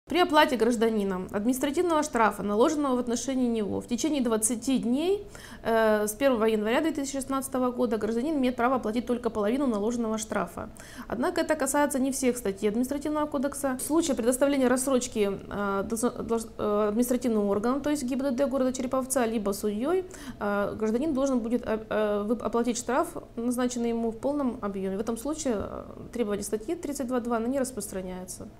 При оплате гражданином административного штрафа, наложенного в отношении него в течение 20 дней с 1 января 2016 года, гражданин имеет право оплатить только половину наложенного штрафа. Однако это касается не всех статей Административного кодекса. В случае предоставления рассрочки административным органам, то есть ГИБДД города Череповца, либо судьей, гражданин должен будет оплатить штраф, назначенный ему в полном объеме. В этом случае требования статьи 32.2 не распространяются.